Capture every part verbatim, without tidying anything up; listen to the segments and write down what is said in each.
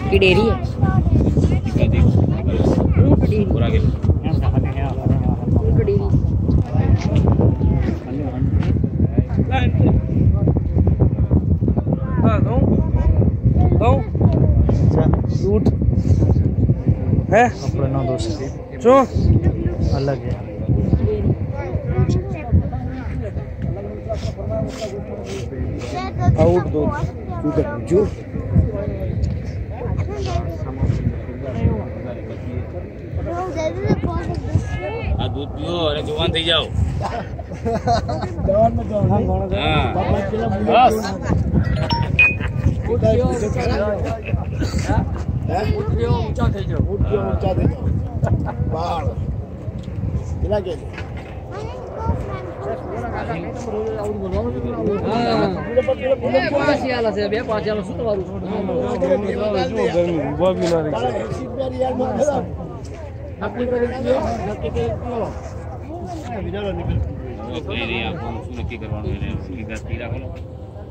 की डेरी है ऊँट डेरी पूरा के ऊँट डेरी हाँ दो दो ऊँट है अपना नौ दोस्त जो अलग है आउट दो जो आ दूध पियो अरे जवान થઈ જાઓ जवान में जवान हां बस उठियो उठियो ऊंचा થઈ જાઓ उठियो ऊंचा થઈ જાઓ बाहर किला के पाँच वाला से बे पाँच वाला सुत वालू वो भी ना अपनी पर दियो नक्की के दियो विचारो निकल ઓકે રે આ ફોન શું નક્કી કરવાનું એને સીધા તીરા ખોલો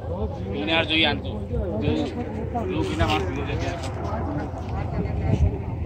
પીનાર જોઈએ આમ તો જો જો પીના માર પીવો છે